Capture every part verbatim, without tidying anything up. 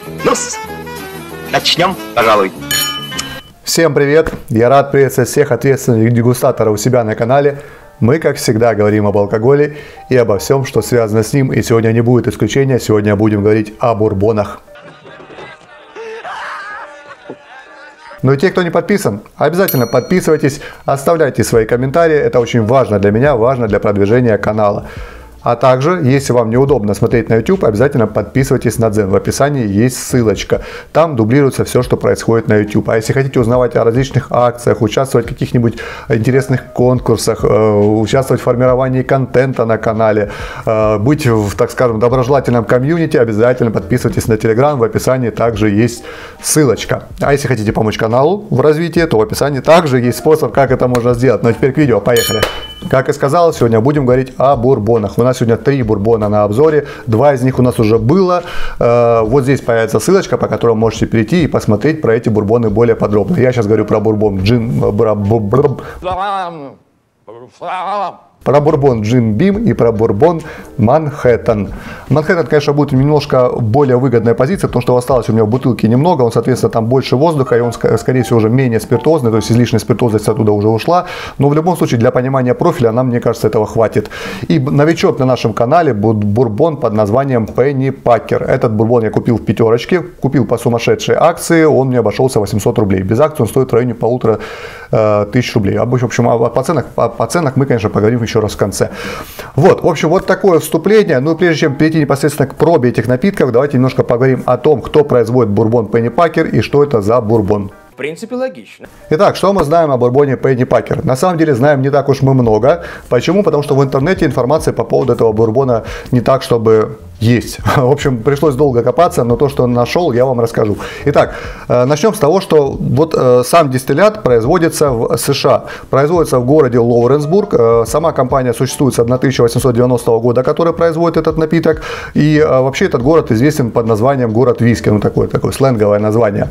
Ну, начнем, пожалуй. Всем привет! Я рад приветствовать всех ответственных дегустаторов у себя на канале. Мы, как всегда, говорим об алкоголе и обо всем, что связано с ним. И сегодня не будет исключения. Сегодня будем говорить о бурбонах. Ну и те, кто не подписан, обязательно подписывайтесь, оставляйте свои комментарии. Это очень важно для меня, важно для продвижения канала. А также, если вам неудобно смотреть на YouTube, обязательно подписывайтесь на Дзен. В описании есть ссылочка. Там дублируется все, что происходит на YouTube. А если хотите узнавать о различных акциях, участвовать в каких-нибудь интересных конкурсах, участвовать в формировании контента на канале, быть в, так скажем, доброжелательном комьюнити, обязательно подписывайтесь на Telegram. В описании также есть ссылочка. А если хотите помочь каналу в развитии, то в описании также есть способ, как это можно сделать. Ну а теперь к видео. Поехали! Как и сказал, сегодня будем говорить о бурбонах. У нас сегодня три бурбона на обзоре. Два из них у нас уже было. Вот здесь появится ссылочка, по которой можете перейти и посмотреть про эти бурбоны более подробно. Я сейчас говорю про бурбон Джим... Про бурбон Джим Бим и про бурбон Манхэттен. Манхэттен, конечно, будет немножко более выгодная позиция, потому что осталось у него в бутылке немного, он, соответственно, там больше воздуха, и он, скорее всего, уже менее спиртозный, то есть излишняя спиртозность оттуда уже ушла. Но в любом случае, для понимания профиля нам, мне кажется, этого хватит. И новичок на нашем канале будет бурбон под названием Пенни Пакер. Этот бурбон я купил в пятерочке, купил по сумасшедшей акции, он мне обошелся восемьсот рублей. Без акции он стоит в районе полутора э, тысяч рублей. В общем, по ценах, по, по ценах мы, конечно, поговорим еще раз в конце. Вот, в общем, вот такое вступление. Ну, прежде чем перейти непосредственно к пробе этих напитков, давайте немножко поговорим о том, кто производит бурбон Пенни Пакер и что это за бурбон. В принципе, логично. Итак, что мы знаем о бурбоне Пенни Пакер? На самом деле знаем не так уж мы много. Почему? Потому что в интернете информации по поводу этого бурбона не так, чтобы есть. В общем, пришлось долго копаться, но то, что нашел, я вам расскажу. Итак, начнем с того, что вот сам дистиллят производится в США. Производится в городе Лоуренсбург. Сама компания существует с тысяча восемьсот девяностого года, которая производит этот напиток. И вообще этот город известен под названием город виски. Ну, такое, такое сленговое название.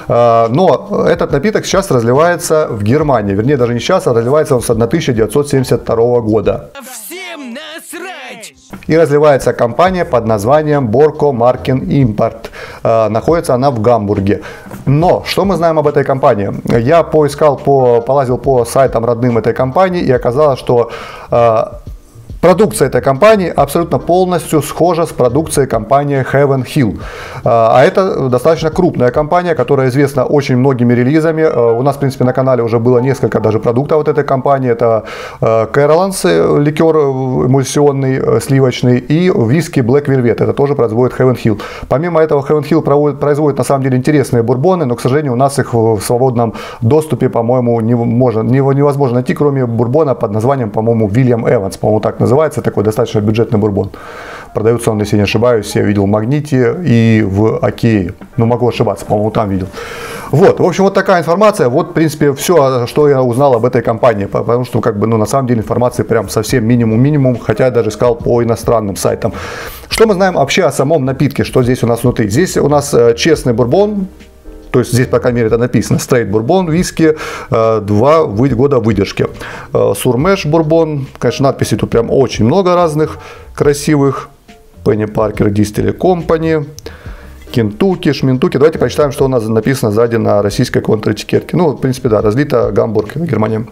Но этот напиток сейчас разливается в Германии. Вернее, даже не сейчас, а разливается он с тысяча девятьсот семьдесят второго года. Всем насрать! И разливается компания под названием Борко Маркен Импорт. Э, находится она в Гамбурге. Но что мы знаем об этой компании? Я поискал, по, полазил по сайтам родным этой компании, и оказалось, что э, продукция этой компании абсолютно полностью схожа с продукцией компании Heaven Hill. А это достаточно крупная компания, которая известна очень многими релизами. У нас, в принципе, на канале уже было несколько даже продуктов от этой компании. Это Carolans, ликер эмульсионный, сливочный, и виски Black Velvet. Это тоже производит Heaven Hill. Помимо этого, Heaven Hill проводит, производит на самом деле интересные бурбоны, но, к сожалению, у нас их в свободном доступе, по-моему, не можно, невозможно найти, кроме бурбона под названием, по-моему, William Evans, по-моему, так называется. Называется такой достаточно бюджетный бурбон. Продается он, если не ошибаюсь, я видел в Магните и в Окее. Ну, могу ошибаться, по-моему, там видел. Вот, в общем, вот такая информация. Вот, в принципе, все, что я узнал об этой компании. Потому что, как бы, ну, на самом деле, информации прям совсем минимум-минимум, хотя я даже искал по иностранным сайтам. Что мы знаем вообще о самом напитке, что здесь у нас внутри? Здесь у нас честный бурбон. То есть здесь, по крайней мере, это написано. Straight бурбон, виски, два года выдержки. Сурмеш бурбон. Конечно, надписей тут прям очень много разных красивых. Пенни Пакер Distillery Company. Кентукки, Шментуки. Давайте прочитаем, что у нас написано сзади на российской контр-этикетке. Ну, в принципе, да, разлито Гамбург, Германия.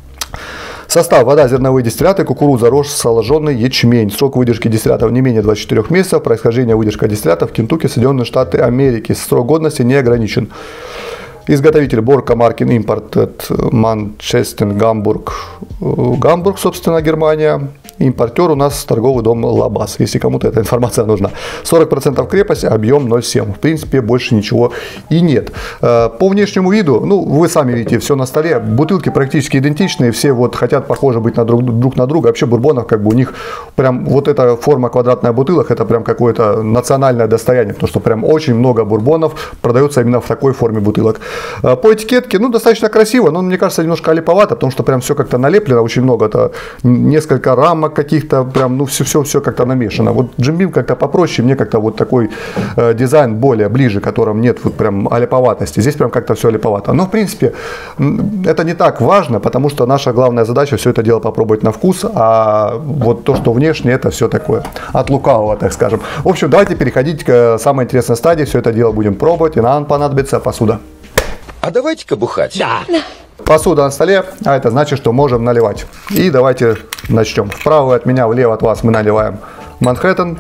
Состав: вода, зерновые дистилляты, кукуруза, рожь, соложенный ячмень. Срок выдержки дистиллятов не менее двадцати четырёх месяцев. Происхождение выдержка дистиллятов Кентукки, Соединенные Штаты Америки. Срок годности не ограничен. Изготовитель Борко Маркен Импорт, Манчестер, Гамбург, Гамбург, собственно, Германия. Импортер у нас торговый дом Лабаз, если кому-то эта информация нужна. сорок процентов крепость, объем ноль целых семь десятых. В принципе, больше ничего и нет. По внешнему виду, ну, вы сами видите, все на столе. Бутылки практически идентичные, все вот хотят похожи быть на друг, друг на друга. Вообще бурбонов, как бы у них прям вот эта форма квадратная бутылок, это прям какое-то национальное достояние, потому что прям очень много бурбонов продается именно в такой форме бутылок. По этикетке, ну, достаточно красиво, но мне кажется, немножко олиповато, потому что прям все как-то налеплено, очень много. Это несколько рамок, ямок каких-то, прям, ну, все-все-все как-то намешано. Вот Jim Beam как-то попроще, мне как-то вот такой э, дизайн более ближе, которым нет вот прям аляповатости. Здесь прям как-то все аляповато. Но, в принципе, это не так важно, потому что наша главная задача все это дело попробовать на вкус, а вот то, что внешне, это все такое от лукавого, так скажем. В общем, давайте переходить к самой интересной стадии. Все это дело будем пробовать, и нам понадобится посуда. А давайте-ка бухать. Да. Посуда на столе, а это значит, что можем наливать. И давайте начнем. Вправо от меня, влево от вас мы наливаем Манхэттен.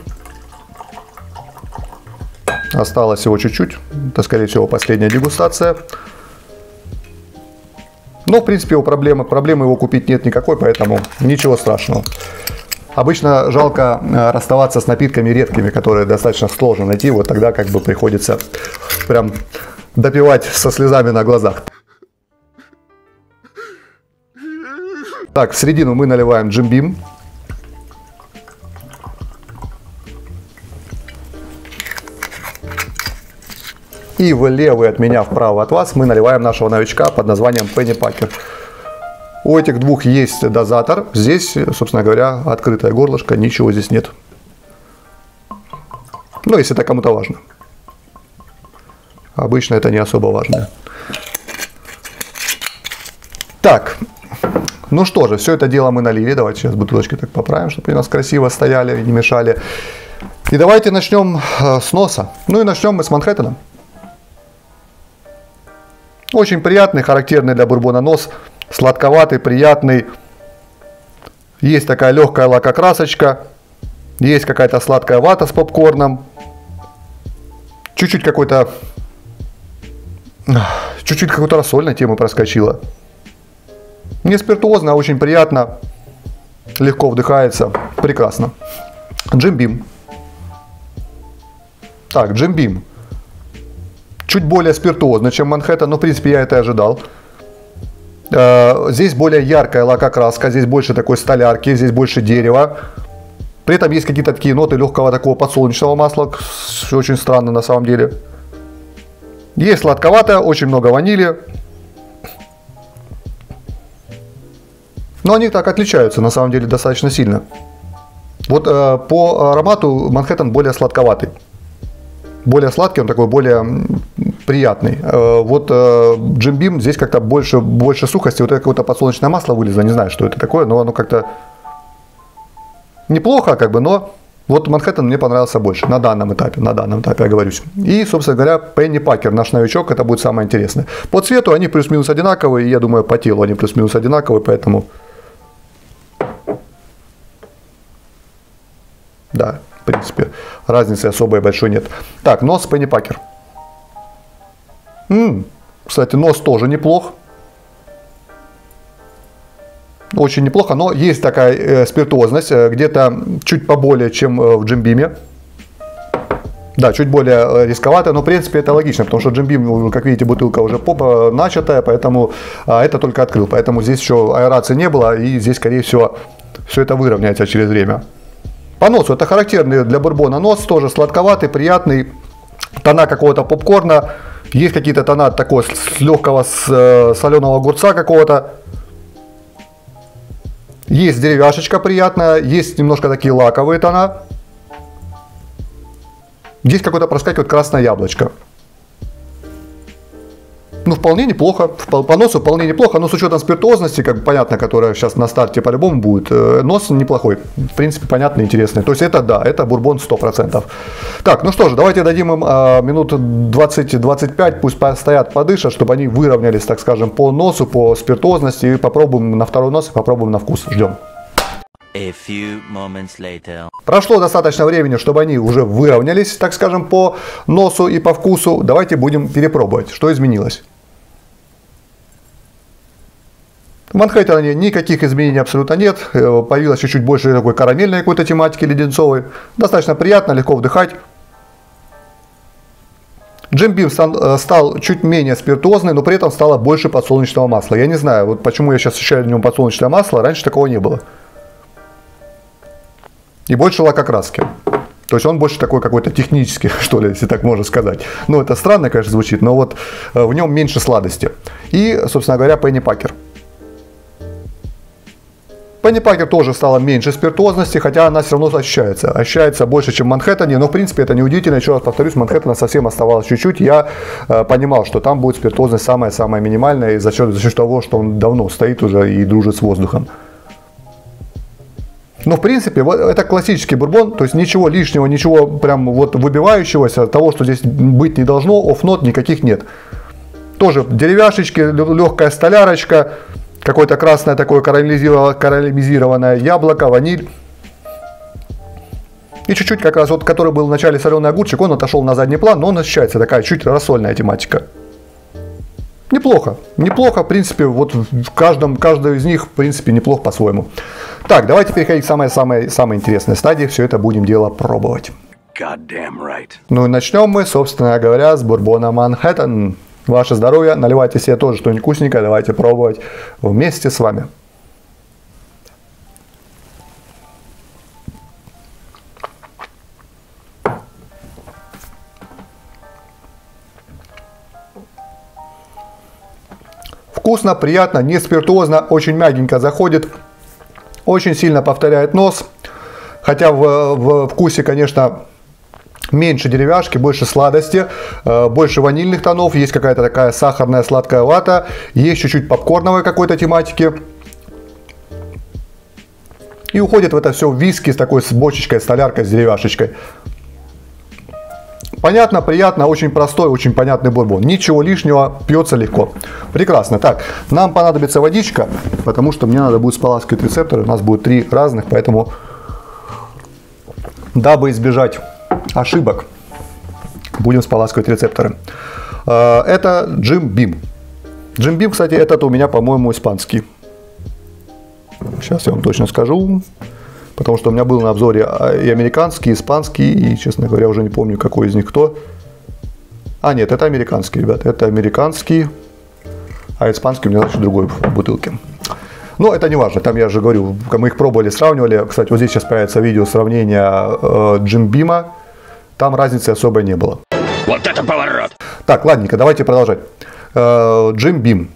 Осталось всего чуть-чуть. Это, скорее всего, последняя дегустация. Но, в принципе, его проблемы, проблемы его купить нет никакой, поэтому ничего страшного. Обычно жалко расставаться с напитками редкими, которые достаточно сложно найти. Вот тогда как бы приходится прям допивать со слезами на глазах. Так, в середину мы наливаем Jim Beam. И в левый от меня, вправо от вас, мы наливаем нашего новичка под названием Pennypacker. У этих двух есть дозатор. Здесь, собственно говоря, открытое горлышко, ничего здесь нет. Ну, если это кому-то важно. Обычно это не особо важно. Так. Ну что же, все это дело мы налили. Давайте сейчас бутылочки так поправим, чтобы они у нас красиво стояли и не мешали. И давайте начнем с носа. Ну и начнем мы с Манхэттена. Очень приятный, характерный для бурбона нос. Сладковатый, приятный. Есть такая легкая лакокрасочка. Есть какая-то сладкая вата с попкорном. Чуть-чуть какой-то... Чуть-чуть какой-то рассольной темы проскочила. Не спиртуозно, а очень приятно. Легко вдыхается. Прекрасно. Jim Beam. Так, Jim Beam. Чуть более спиртуозно, чем Манхэттен, но в принципе я это и ожидал. Здесь более яркая лакокраска, здесь больше такой столярки, здесь больше дерева. При этом есть какие-то такие ноты легкого такого подсолнечного масла. Очень странно на самом деле. Есть сладковатое, очень много ванили. Но они так отличаются на самом деле достаточно сильно. Вот э, по аромату Манхэттен более сладковатый. Более сладкий, он такой более приятный. Э, вот э, Jim Beam здесь как-то больше, больше сухости. Вот это какое-то подсолнечное масло вылезло, не знаю, что это такое, но оно как-то неплохо, как бы, но вот Манхэттен мне понравился больше на данном этапе, на данном этапе я говорюсь. И, собственно говоря, Pennypacker, наш новичок, это будет самое интересное. По цвету они плюс-минус одинаковые, и я думаю, по телу они плюс-минус одинаковые, поэтому... Да, в принципе, разницы особой большой нет. Так, нос Pennypacker. М-м, кстати, нос тоже неплох. Очень неплохо, но есть такая э, спиртуозность, э, где-то чуть поболее, чем э, в Jim Beam. Да, чуть более э, рисковато, но в принципе это логично, потому что Jim Beam, как видите, бутылка уже попа начатая, поэтому э, это только открыл. Поэтому здесь еще аэрации не было, и здесь, скорее всего, все это выровняется через время. По носу это характерный для бурбона нос, тоже сладковатый, приятный, тона какого-то попкорна, есть какие-то тона такого с легкого с, э, соленого огурца какого-то, есть деревяшечка приятная, есть немножко такие лаковые тона, есть какое-то проскакивает красное яблочко. Ну, вполне неплохо, по носу вполне неплохо, но с учетом спиртуозности, как бы понятно, которая сейчас на старте по-любому будет, нос неплохой, в принципе, понятно, интересный. То есть это да, это бурбон сто процентов. Так, ну что же, давайте дадим им а, минут двадцать-двадцать пять, пусть постоят, подышат, чтобы они выровнялись, так скажем, по носу, по спиртуозности, и попробуем на второй нос, и попробуем на вкус. Ждем. A few moments later. Прошло достаточно времени, чтобы они уже выровнялись, так скажем, по носу и по вкусу. Давайте будем перепробовать, что изменилось. В Манхэттене никаких изменений абсолютно нет. Появилось чуть-чуть больше такой карамельной какой-то тематики леденцовой. Достаточно приятно, легко вдыхать. Jim Beam стал чуть менее спиртуозный, но при этом стало больше подсолнечного масла. Я не знаю, вот почему я сейчас ощущаю в нем подсолнечное масло, раньше такого не было. И больше лакокраски. То есть он больше такой какой-то технический, что ли, если так можно сказать. Ну, это странно, конечно, звучит, но вот в нем меньше сладости. И, собственно говоря, Pennypacker. Pennypacker тоже стала меньше спиртозности, хотя она все равно ощущается. Ощущается больше, чем в Манхэттене, но в принципе это не удивительно. Еще раз повторюсь, Манхэттена совсем оставалось чуть-чуть. Я э, понимал, что там будет спиртозность самая-самая минимальная, и за счет, за счет того, что он давно стоит уже и дружит с воздухом. Но в принципе вот, это классический бурбон, то есть ничего лишнего, ничего прям вот выбивающегося, того, что здесь быть не должно, офф-нот никаких нет. Тоже деревяшечки, легкая столярочка, какое-то красное такое карамелизированное яблоко, ваниль. И чуть-чуть как раз вот, который был в начале соленый огурчик, он отошел на задний план, но он ощущается такая чуть рассольная тематика. Неплохо, неплохо, в принципе, вот в каждом, каждый из них, в принципе, неплохо по-своему. Так, давайте переходить к самой-самой самой интересной стадии, все это будем дело пробовать. Right. Ну и начнем мы, собственно говоря, с бурбона Манхэттен. Ваше здоровье, наливайте себе тоже что-нибудь вкусненькое, давайте пробовать вместе с вами. Вкусно, приятно, не спиртуозно, очень мягенько заходит, очень сильно повторяет нос, хотя в, в вкусе, конечно, меньше деревяшки, больше сладости, больше ванильных тонов, есть какая-то такая сахарная сладкая вата, есть чуть-чуть попкорновой какой-то тематики. И уходит в это все виски с такой с бочечкой, столяркой, с деревяшечкой. Понятно, приятно, очень простой, очень понятный бурбон. Ничего лишнего, пьется легко. Прекрасно. Так, нам понадобится водичка, потому что мне надо будет споласкивать рецепторы. У нас будет три разных, поэтому, дабы избежать ошибок, будем споласкивать рецепторы. Это Jim Beam. Jim Beam, кстати, этот у меня, по-моему, испанский. Сейчас я вам точно скажу. Потому что у меня был на обзоре и американский, и испанский, и, честно говоря, уже не помню, какой из них кто. А, нет, это американский, ребят. Это американский, а испанский у меня, значит, другой в бутылке. Но это не важно, там я же говорю, мы их пробовали, сравнивали. Кстати, вот здесь сейчас появится видео сравнения э, Jim Beam. Там разницы особой не было. Вот это поворот! Так, ладненько, давайте продолжать. Э, Jim Beam.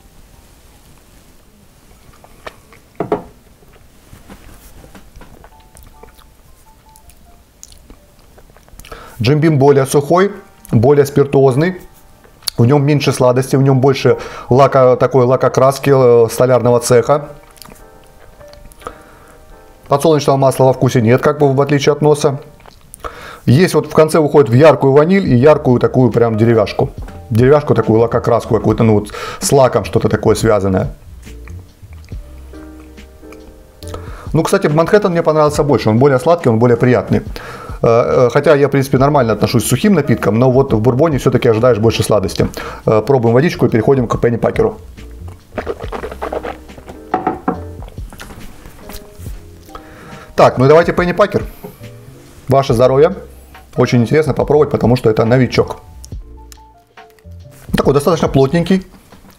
Jim Beam более сухой, более спиртуозный, в нем меньше сладости, в нем больше лака, такой лакокраски столярного цеха. Подсолнечного масла во вкусе нет, как бы в отличие от носа. Есть вот в конце выходит в яркую ваниль и яркую такую прям деревяшку. Деревяшку такую лакокраску какую-то, ну вот с лаком что-то такое связанное. Ну, кстати, Манхэттен мне понравился больше, он более сладкий, он более приятный. Хотя я, в принципе, нормально отношусь к сухим напиткам, но вот в бурбоне все-таки ожидаешь больше сладости. Пробуем водичку и переходим к Pennypacker. Так, ну и давайте Pennypacker. Ваше здоровье. Очень интересно попробовать, потому что это новичок. Такой достаточно плотненький.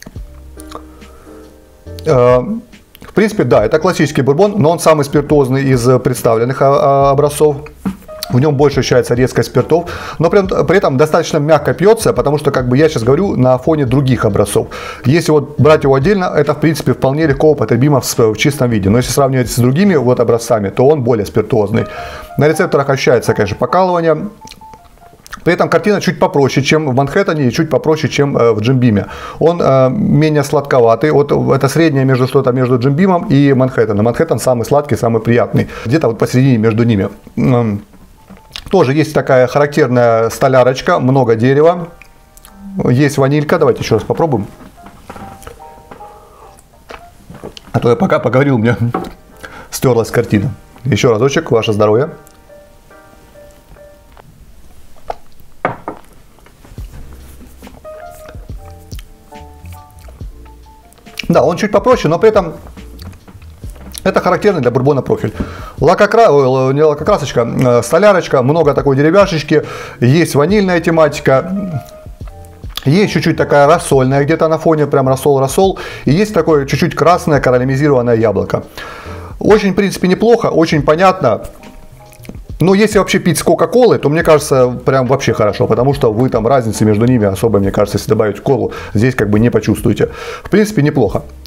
В принципе, да, это классический бурбон, но он самый спиртозный из представленных образцов. В нем больше ощущается резкость спиртов, но при, при этом достаточно мягко пьется, потому что, как бы я сейчас говорю, на фоне других образцов. Если вот брать его отдельно, это, в принципе, вполне легко употребимо в, в чистом виде. Но если сравнивать с другими вот образцами, то он более спиртозный. На рецепторах ощущается, конечно, покалывание. При этом картина чуть попроще, чем в Манхэттене, и чуть попроще, чем в Jim Beam. Он э, менее сладковатый. Вот это среднее между что-то между Jim Beam и Манхэттеном. Манхэттен самый сладкий, самый приятный. Где-то вот посередине между ними. Тоже есть такая характерная столярочка, много дерева. Есть ванилька. Давайте еще раз попробуем. А то я пока поговорил, у меня стерлась картина. Еще разочек, ваше здоровье. Да, он чуть попроще, но при этом это характерный для бурбона профиль. Лакокра... Не лакокрасочка, столярочка, много такой деревяшечки, есть ванильная тематика, есть чуть-чуть такая рассольная, где-то на фоне прям рассол-рассол, и есть такое чуть-чуть красное карамелизированное яблоко. Очень, в принципе, неплохо, очень понятно. Но если вообще пить с кока-колы, то мне кажется, прям вообще хорошо, потому что вы там разницы между ними особо, мне кажется, если добавить колу, здесь как бы не почувствуете. В принципе, неплохо.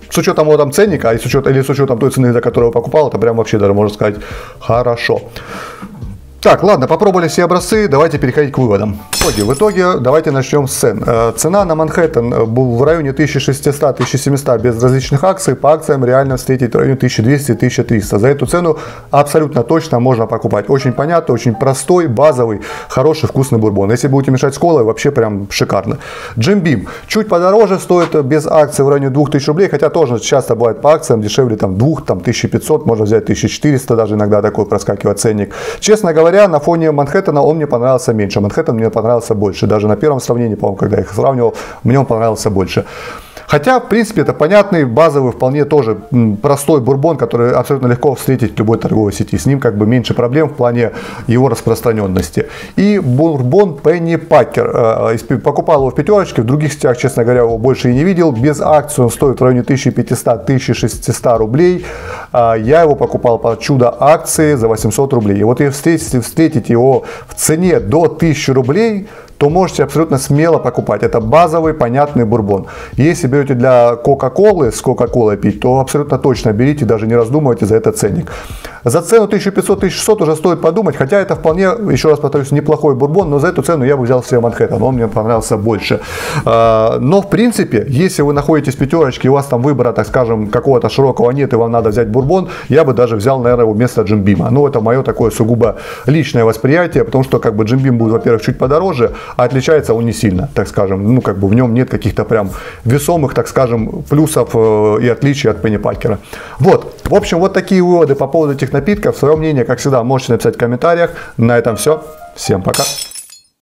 с учетом вот там ценника, и с учетом, или с учетом той цены, за которую я покупал, это прям вообще даже, можно сказать, хорошо. Так, ладно, попробовали все образцы, давайте переходить к выводам. В итоге, в итоге давайте начнем с цен. Цена на Манхэттен был в районе тысяча шестьсот — тысяча семьсот без различных акций. По акциям реально встретить в районе тысяча двести — тысяча триста. За эту цену абсолютно точно можно покупать. Очень понятно, очень простой, базовый, хороший, вкусный бурбон. Если будете мешать с колой, вообще прям шикарно. Jim Beam чуть подороже, стоит без акций в районе двух тысяч рублей, хотя тоже часто бывает по акциям дешевле там двух, там тысяча пятьсот, можно взять тысяча четыреста, даже иногда такой проскакивает ценник. Честно говоря, на фоне Манхэттена он мне понравился меньше. Манхэттен мне понравился больше. Даже на первом сравнении, по-моему, когда я их сравнивал, мне он понравился больше. Хотя, в принципе, это понятный, базовый, вполне тоже простой бурбон, который абсолютно легко встретить в любой торговой сети. С ним как бы меньше проблем в плане его распространенности. И бурбон Penny Packer. Покупал его в пятерочке, в других сетях, честно говоря, его больше и не видел. Без акции он стоит в районе тысяча пятьсот — тысяча шестьсот рублей. Я его покупал по чудо акции за восемьсот рублей. И вот если встретите, встретите его в цене до тысячи рублей, то можете абсолютно смело покупать. Это базовый, понятный бурбон. Если берете для Кока-Колы, с Кока-Колой пить, то абсолютно точно берите, даже не раздумывайте, за это ценник. За цену тысяча пятьсот — тысяча шестьсот уже стоит подумать, хотя это вполне, еще раз повторюсь, неплохой бурбон, но за эту цену я бы взял себе Манхэттен, он мне понравился больше. Но в принципе, если вы находитесь в пятерочке, и у вас там выбора, так скажем, какого-то широкого нет, и вам надо взять бурбон, я бы даже взял, наверное, вместо Jim Beam. Ну, это мое такое сугубо личное восприятие, потому что как бы Jim Beam будет, во-первых, чуть подороже, а отличается он не сильно, так скажем, ну, как бы в нем нет каких-то прям весомых, так скажем, плюсов и отличий от Penny Packer. Вот, в общем, вот такие выводы по поводу этих напитков. Свое мнение, как всегда, можете написать в комментариях. На этом все. Всем пока.